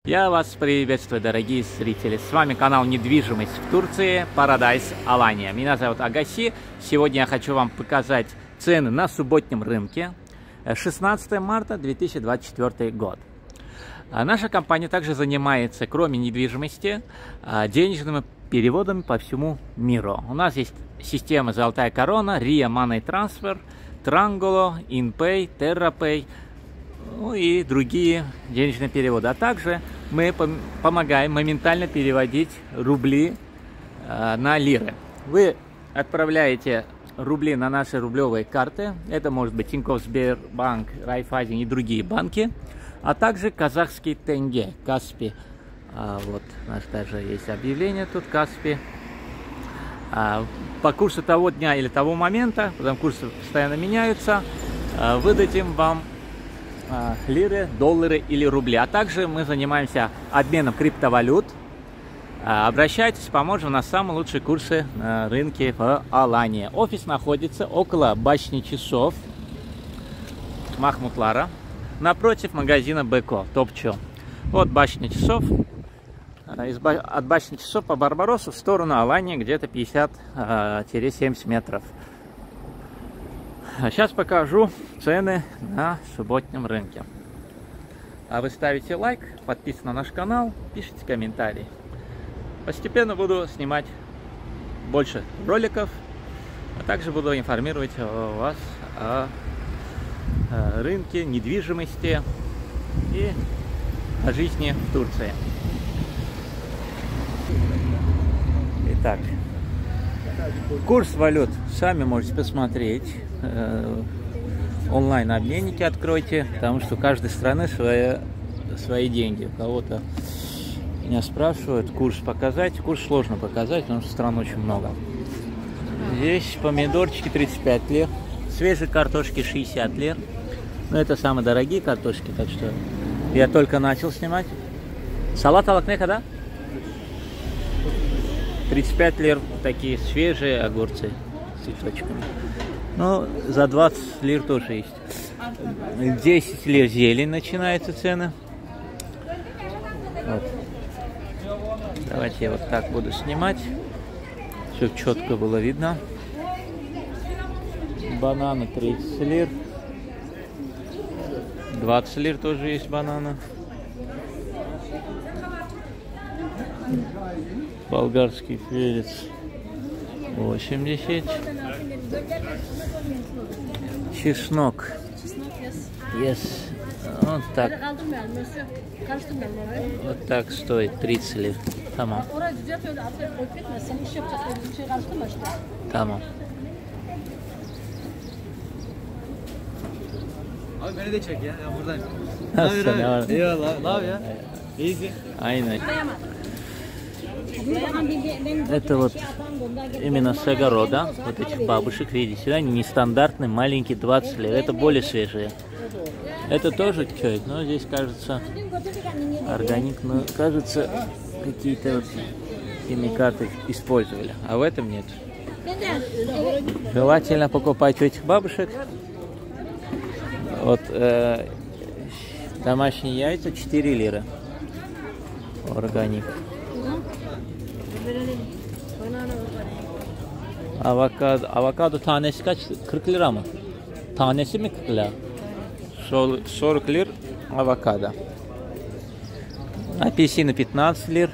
Я вас приветствую, дорогие зрители. С вами канал «Недвижимость в Турции», Paradise Alanya. Меня зовут Агаси. Сегодня я хочу вам показать цены на субботнем рынке. 16 марта 2024 год. Наша компания также занимается, кроме недвижимости, денежными переводами по всему миру. У нас есть системы «Золотая корона», RIA Money Transfer, Trangolo, InPay, TerraPay, ну и другие денежные переводы. А также мы помогаем моментально переводить рубли на лиры. Вы отправляете рубли на наши рублевые карты. Это может быть Тинькофф, Сбербанк, Райффайзен и другие банки. А также казахский тенге, Каспи. Вот у нас даже есть объявление тут, Каспи. По курсу того дня или того момента, потому что курсы постоянно меняются, выдадим вам лиры, доллары или рубли. А также мы занимаемся обменом криптовалют. Обращайтесь, поможем на самые лучшие курсы на рынке в Алании. Офис находится около башни часов Махмутлара, напротив магазина Беко, Топчо. Вот башня часов. От башни часов по Барбаросу в сторону Алании где-то 50-70 метров. Сейчас покажу цены на субботнем рынке. А вы ставите лайк, подписывайтесь на наш канал, пишите комментарии. Постепенно буду снимать больше роликов, а также буду информировать вас о рынке недвижимости и о жизни в Турции. Итак, курс валют сами можете посмотреть. Онлайн-обменники откройте, потому что у каждой страны свои деньги. У кого-то меня спрашивают курс показать. Курс сложно показать, потому что стран очень много. Здесь помидорчики 35 лир, свежие картошки 60 лир. Но это самые дорогие картошки, так что я только начал снимать. Салат алакнеха, да? 35 лир, такие свежие огурцы с цветочками. Ну, за 20 лир тоже есть. 10 лир зелень начинаются цены. Вот. Давайте я вот так буду снимать, чтобы четко было видно. Бананы 30 лир. 20 лир тоже есть бананы. Болгарский перец 80. Чеснок. Yes. Вот так. Вот так стоит 30 лир. Tamam. Tamam. Abi beni de çek ya. Ben buradayım. Nasılsın? Eyvallah. Ne yapıyorsun ya? İyisin. Aynen. Это вот именно с огорода, вот этих бабушек, видите, они нестандартные, маленькие, 20 лир, это более свежие. Это тоже чай, но здесь кажется органик, но кажется какие-то вот химикаты использовали, а в этом нет. Желательно покупать у этих бабушек вот домашние яйца 4 лиры. Органик. Avokado tanesi kaç? 40 lira mı? Tanesi mi 40 lira? 40 лир авокадо. Апельсины 15 лир.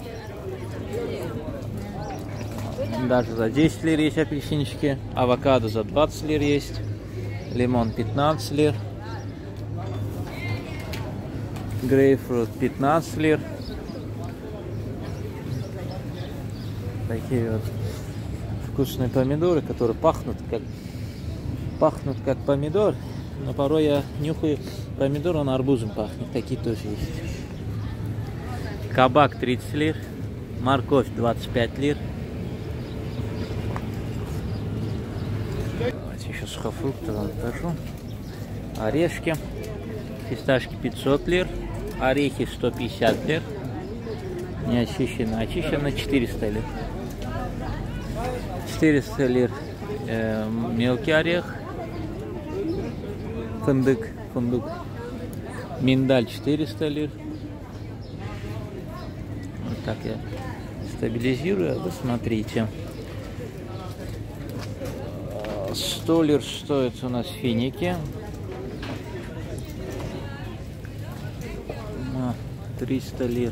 Даже за 10 лир есть апельсинчики. Авокадо за 20 лир есть. Лимон 15 лир. Грейпфрут 15 лир. Такие вот вкусные помидоры, которые пахнут как помидор, но порой я нюхаю помидор, он арбузом пахнет. Такие тоже есть. Кабак 30 лир, морковь 25 лир. Давайте еще сухофрукты вам покажу. Орешки, фисташки 500 лир, орехи 150 лир. Не очищено, очищено 400 лир. 400 лир мелкий орех, фундук, миндаль 400 лир, Так, я стабилизирую, вы смотрите. 100 лир стоит у нас финики. 300 лир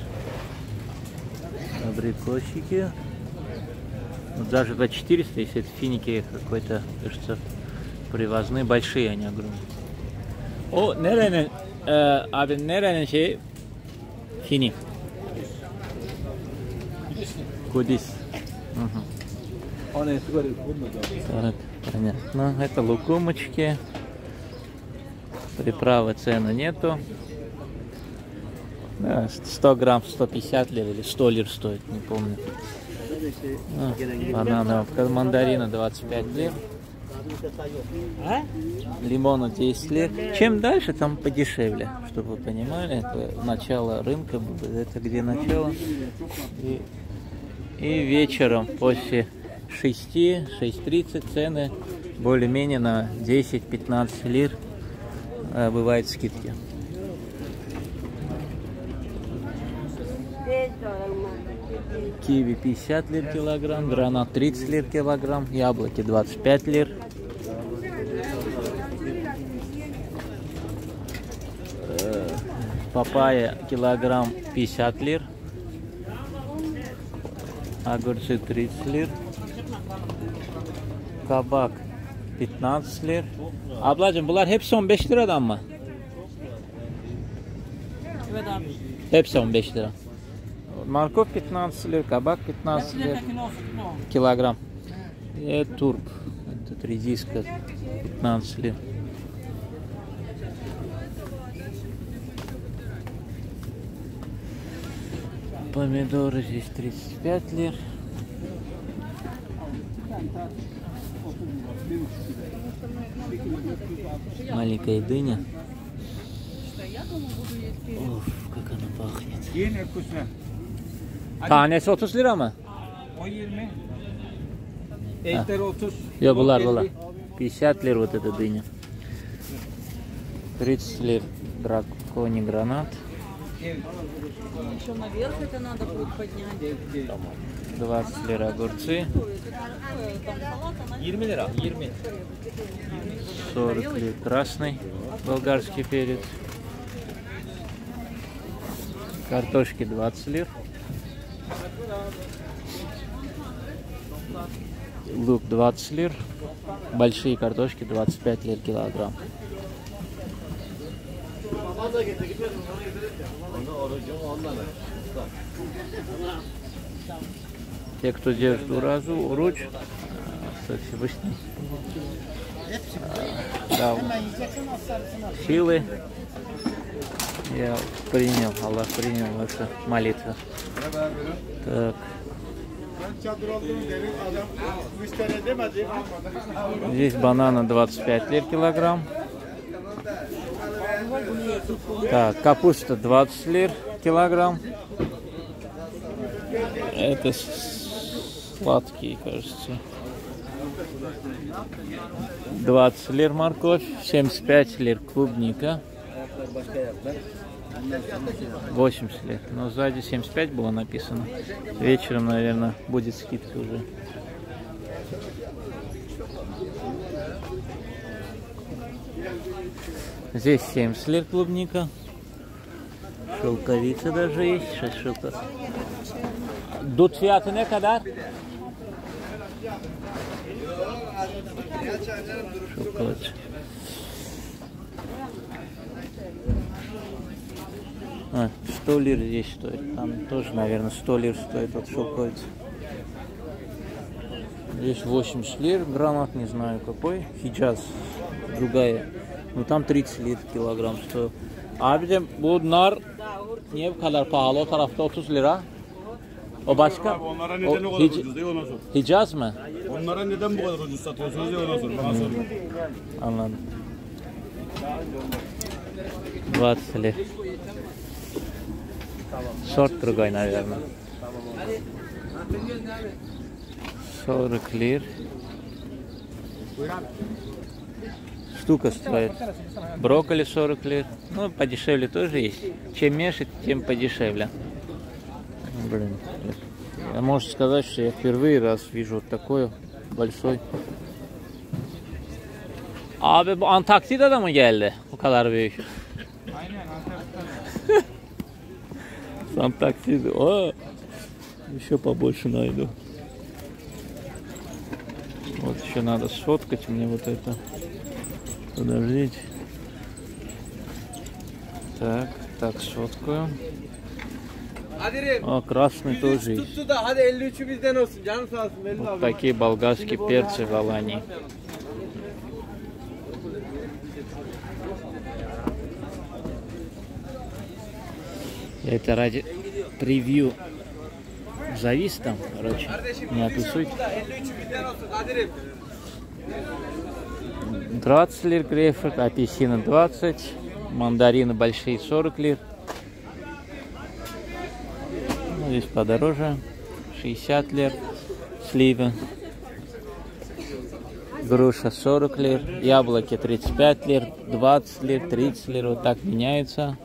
абрикосики. Ну, даже за 400, если это финики какой-то, кажется, привозные, большие они огромные. О, нереnin, abi nerenin şeyi? Fini. Кудис. Так, понятно. Это лукумочки. Приправы цены нету. Да, 100 грамм 150 лир или 100 лир стоит, не помню. Бананы, мандарина 25 лир. Лимона 10 лир. Чем дальше, там подешевле, чтобы вы понимали. Это начало рынка, это где начало. И вечером после 6-6:30 цены более-менее на 10-15 лир бывают скидки. Киви 50 лир килограмм, гранат 30 лир килограмм, яблоки 25 лир. Папайя килограмм 50 лир. Огурцы 30 лир. Kabak 15 lira. Ablacığım bunlar hepsi 15 liradan mı? Evet abi. Hepsi 15 lira. Морковь 15 лир, кабак 15 лир. Килограмм. И турп. Это редиска 15 лир. Помидоры здесь 35 лир. Маленькая дыня. Оф, как она пахнет. Tanesi 30 lira mı? O 20. Ekler 30. Yok bunlar. 50 лир вот эта дыня. 30 лир драконий гранат. Еще наверх это надо будет поднять. 20 лир огурцы. 20 lira. 20. 40 лир красный болгарский перец. Картошки 20 лир. Лук 20 лир. Большие картошки 25 лир килограмм. Те, кто держит уруч, Всевышний дал силы. Я принял, Аллах принял ваши молитвы. Так. Здесь банана 25 лир килограмм. Так, капуста 20 лир килограмм. Это сладкие, кажется. 20 лир морковь, 75 лир клубника. 80 лет. Но сзади 75 было написано. Вечером, наверное, будет скидка уже. Здесь 70 лет клубника. Шелковица даже есть. Сейчас шелковица. Dut fiyatı ne kadar? Шелковица. А, 100 лир здесь стоит. Там тоже, наверное, 100 лир стоит от шелковицы. Здесь 80 лир гранат, не знаю какой. Хиджаз другая. Ну там 30 лир килограмм стоит. Abicim bunlar niye bu kadar pahalı? O tarafta 30 lira. O başka? Onlara neden o kadar ucuz diye ona sor. Hicaz mı? Onlara neden bu kadar ucuz satıyorsunuz diye ona sor. Bana sor. Anladım. 20 лир. Сорт другой, наверное. 40 лир. Штука стоит. Брокколи 40 лир. Ну, подешевле тоже есть. Чем меньше, тем подешевле. Блин, я можно сказать, что я впервые раз вижу вот такой большой. Abi bu Antarktida'da da mı geldi? Bu kadar büyük. Aynen Antarktika'da. Antarktida. О, еще побольше найду. Вот еще надо сфоткать мне вот это. Подождите. Так, так сфоткаю. О, красный тоже есть. Вот такие болгарские перцы в Алании. Это ради превью завис там, короче, не отусуйте. 20 лир грейпфрут, апельсины 20, мандарины большие 40 лир. Ну, здесь подороже, 60 лир, сливы, груша 40 лир, яблоки 35 лир, 20 лир, 30 лир, вот так меняется.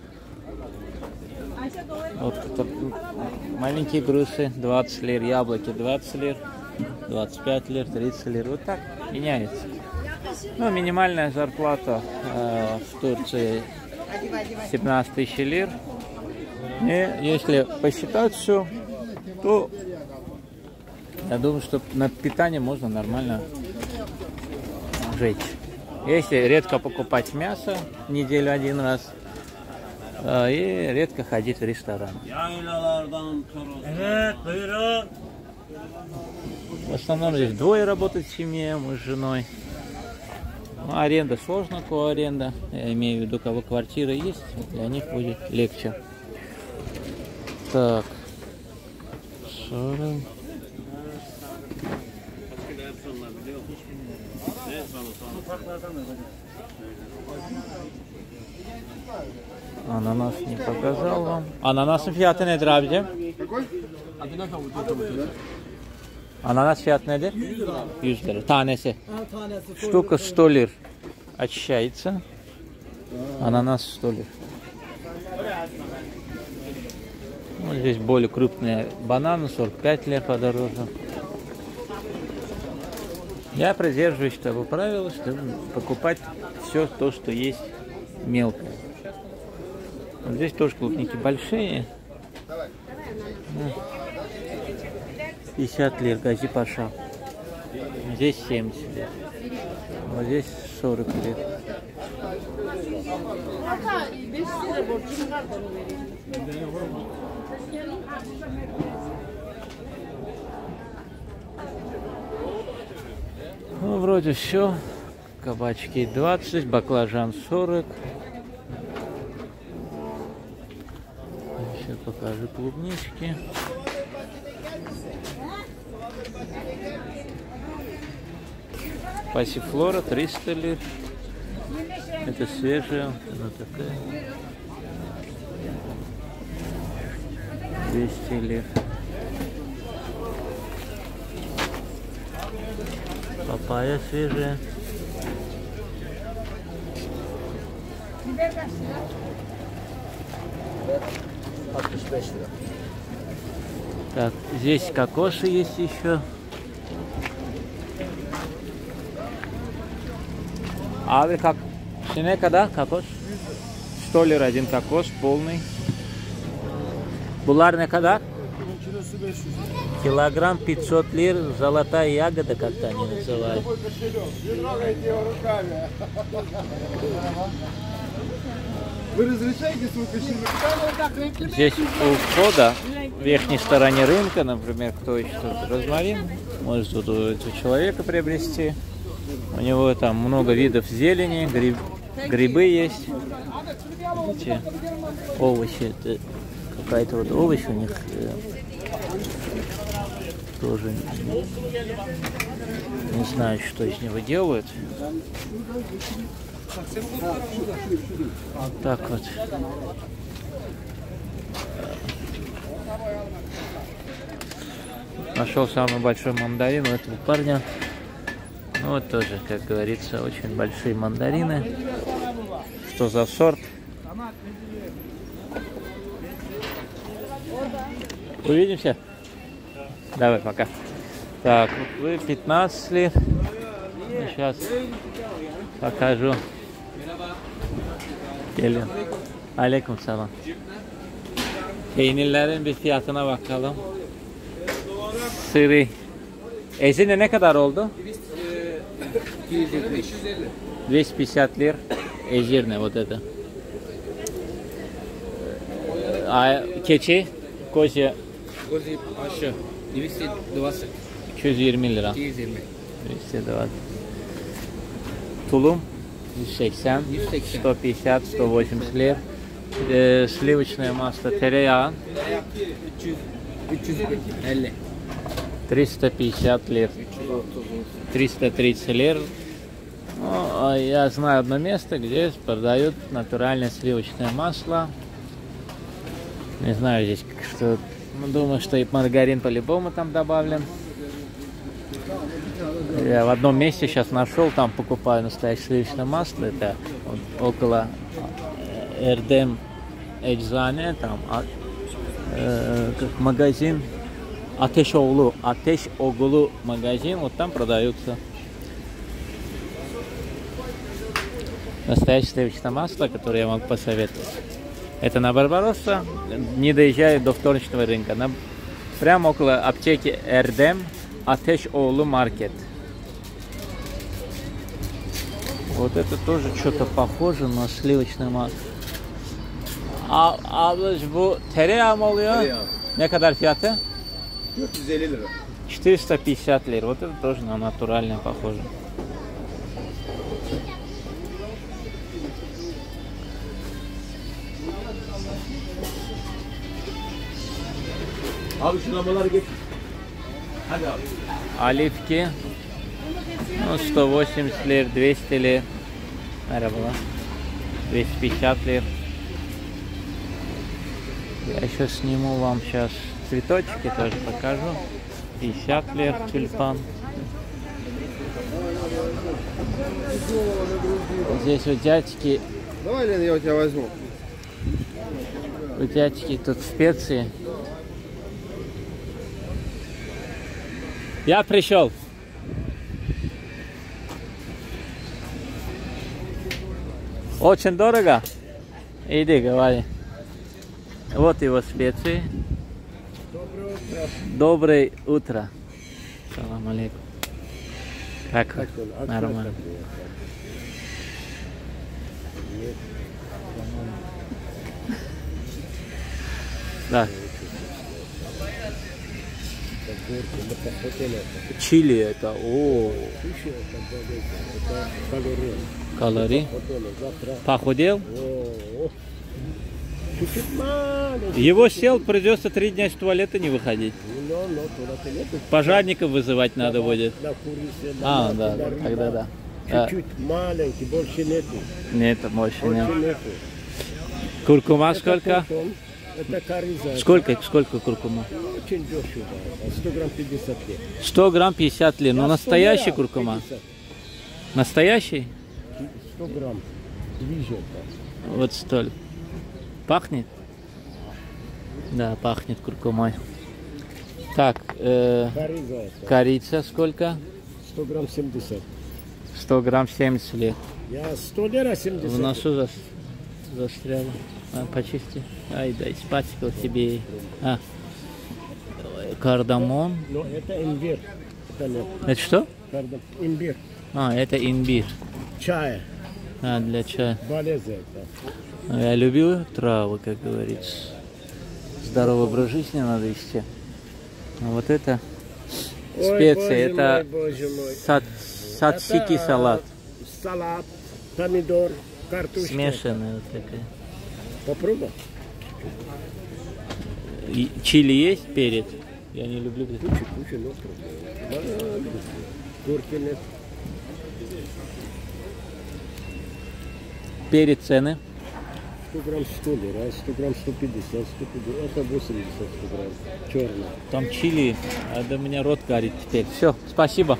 Вот маленькие груши 20 лир, яблоки 20 лир, 25 лир, 30 лир, вот так меняется. Ну, минимальная зарплата в Турции 17 тысяч лир. И если посчитать все, то я думаю, что на питание можно нормально жить. Если редко покупать мясо неделю один раз и редко ходить в ресторан. В основном здесь двое работают в семье, мы с женой. Ну, аренда сложно, коаренда. Я имею в виду, у кого квартира есть, для них будет легче. Так. 40. Ананас не показал вам. Ананасın fiyatı nedir abicim? Ananas fiyatı nedir? 100 lira. Tanesi. Штука 100 лир. Очищается. Ананас 100 лир. Вот здесь более крупные бананы, 45 лир подороже. Я придерживаюсь того правила, чтобы покупать все то, что есть мелкое. Вот здесь тоже клубники большие. 50 лир, Гази Паша. Здесь 70 лир. Вот здесь 40 лир. Ну, вроде все. Кабачки 20, баклажан 40. Сейчас покажу клубнички. Пассифлора 300 лир. Это свежая, она такая. 200 лир. Папайя свежая. Так, здесь кокосы есть еще. Abi как ne kadar kakos? 100 lira один кокос полный. Bunlar ne kadar? Килограмм 500 лир, золотая ягода, как-то они называют. Вы разрешаете свой кошелек? Здесь у входа, в верхней стороне рынка, например, кто ищет розмарин, может тут у этого человека приобрести. У него там много видов зелени, грибы есть. Видите, овощи, это какая-то вот овощь у них тоже. Не знаю, что из него делают. Вот так вот. Нашел самый большой мандарин у этого парня. Ну вот тоже, как говорится, очень большие мандарины. Что за сорт? Увидимся? Давай, пока. Так, вы 15 лир. Сейчас покажу. Gelin. Aleyküm selam. Peynirlerin bir fiyatına bakalım. Sırı. Ezine ne kadar oldu? 250 лир. Ezirne вот это. А keçi, koca Kozi aşağı 220 220 lira. 220. 220. Tulum 180, 150, 180 лир. Сливочное масло, тереян 350. 350 лир. 330 лир. Ну, я знаю одно место, где продают натуральное сливочное масло. Не знаю здесь что. Думаю, что и маргарин по-любому там добавлен. Я в одном месте сейчас нашел, там покупаю настоящее сливочное масло. Это вот около Эрдем Eczane, там как магазин Ateş Oğlu магазин, вот там продаются настоящее сливочное масло, которое я могу посоветовать. Это на Барбаросса, не доезжая до вторничного рынка. Прямо около аптеки Эрдем Ateş Oğlu маркет. Вот это тоже что-то похоже на сливочное масло. Ablacığım bu tereyağı mı oluyor? Tereyağı. Ne kadar fiyatı? 450 lira. 450 лир. Вот это тоже на натуральное похоже. Abi şu lambaları getir. Hadi abi. Оливки. Ну, 180 лир, 200 лир. Merhabalar. 250 лир. Я еще сниму вам сейчас цветочки, тоже покажу. 50 лир тюльпан. Здесь вот дядьки, Давай, Лен, я у тебя возьму. у дядьки тут специи. Я пришел. Очень дорого? Иди, говори. Вот его специи. Доброе утро. Салам алейкум. Как вы? Нормально. Да. Чили это. О. Калорий. Похудел? Его сел, придется 3 дня из туалета не выходить. Пожарников вызывать надо будет. А, да, тогда да. Чуть-чуть маленький, больше нету. Нет, больше нет. Больше нету. Куркума сколько? Это кориза. Сколько куркума? Очень дешево. 100 грамм 50 лет. 100 грамм 50 лир. Ну, настоящий 100 куркума. 50. Настоящий? 100 грамм. Движет. Вот столь. Пахнет? Да, пахнет куркумой. Так, Кориза это. корица сколько? 100 грамм 70. 100 грамм 70 лир. Я 100 лира 70. В носу застряла. А, почисти. Ай, дай спать тебе. А. Кардамон. Но это имбирь. Это нет. Это что? Имбирь. А, это имбирь. Чай. А, для чая. Болезнь это. Я люблю травы, как говорится. Здоровый образ жизни надо вести. А вот это специи, это сатсики салат. Салат, помидор, картошка. Смешанная вот такая. Попробуй. И чили есть, перец? Я не люблю. Куча, но пробуй. Курки нет. Перец цены? 100 грамм 100 лир, 100 грамм 150, 150. Это 80 грамм. Черный. Там чили, а до меня рот горит теперь. Все, спасибо.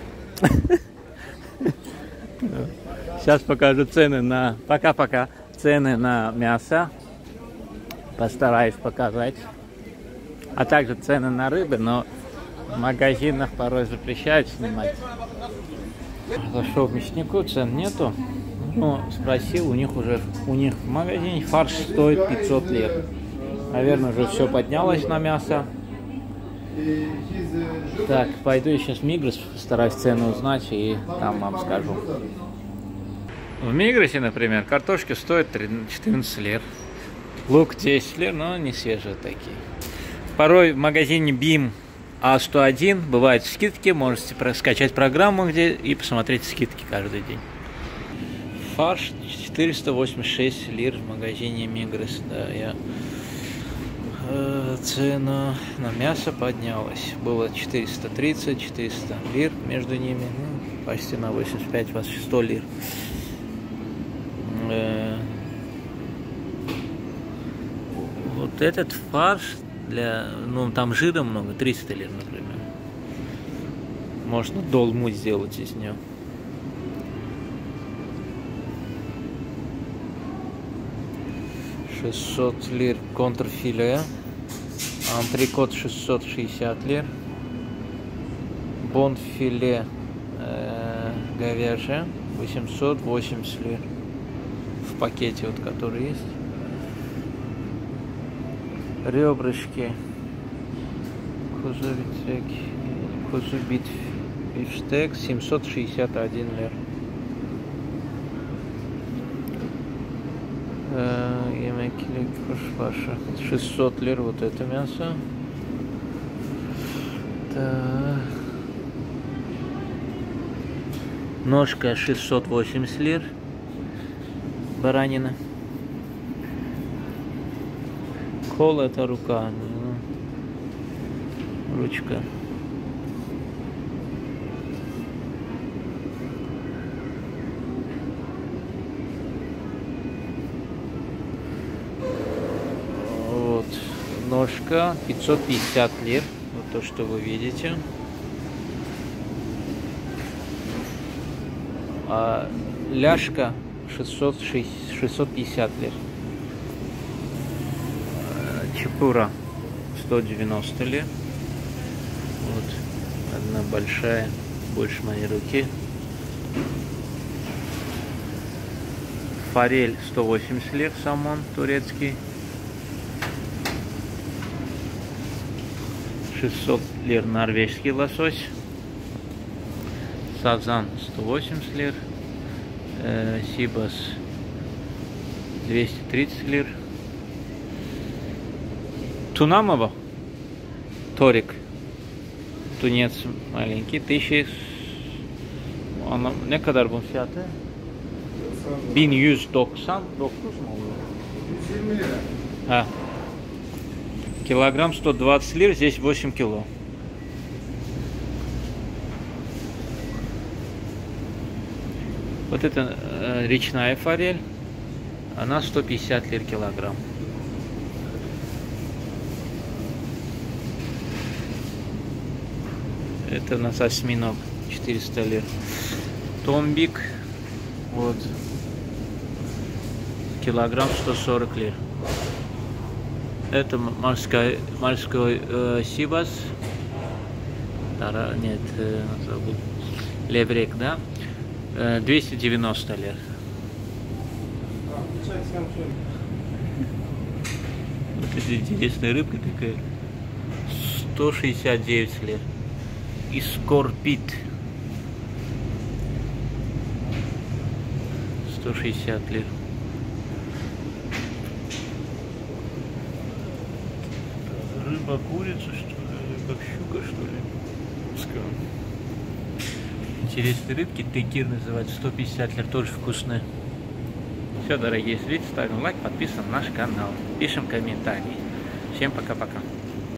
Сейчас покажу цены на... Пока-пока. Цены на мясо. Постараюсь показать. а также цены на рыбы, но в магазинах порой запрещают снимать. Зашел в мяснику, цен нету. Ну, спросил, у них в магазине фарш стоит 500 лир. Наверное, уже все поднялось на мясо. Так, пойду сейчас в Мигрос, постараюсь цену узнать и там вам скажу. В Мигросе, например, картошка стоит 14 лир. Лук 10 лир, но не свежие такие. Порой в магазине BIM А101 бывают скидки, можете скачать программу и посмотреть скидки каждый день. Фарш 486 лир в магазине Мигрос. Да, цена на мясо поднялась. Было 430-400 лир между ними. Ну, почти на 85-100 лир. Вот этот фарш ну там жира много, 300 лир, например. Можно долму сделать из него. $600 лир контрфиле. Антрикот 660 лир. Бонфиле говяжье 880 лир. В пакете, вот который есть. Ребрышки. Козубит бифштек 761 лир. Емекили кушпаша 600 лир, вот это мясо. Так. Ножка 680 лир. Баранина. Кол — это рука, ручка. Вот ножка 550 лир, вот то, что вы видите. А ляжка 650 лир. Чепура 190 лир. Вот одна большая, больше моей руки. Форель 180 лир, самон турецкий. 600 лир норвежский лосось. Сазан 180 лир. Сибас 230 лир. Тунамова, торик, тунец маленький, 1000, ne kadar bunun fiyatı? 1199 mu oluyor? 120 lira. Ha. Килограмм 120 лир, здесь 8 кило. Вот это речная форель, она 150 лир килограмм. Это у нас осьминог, 400 лир. Томбик, вот, килограмм 140 лир. Это морской сибас. Нет, забыл. Леврек, да? 290 лир. Вот эта интересная рыбка такая. 169 лир. Искорпит 160 лир. Рыба, курица, что ли? Как щука, что ли? Пускай. Интересные рыбки, текир называется, 150 лир, тоже вкусные. Все, дорогие зрители, ставим лайк, подписываем на наш канал, пишем комментарии. Всем пока-пока.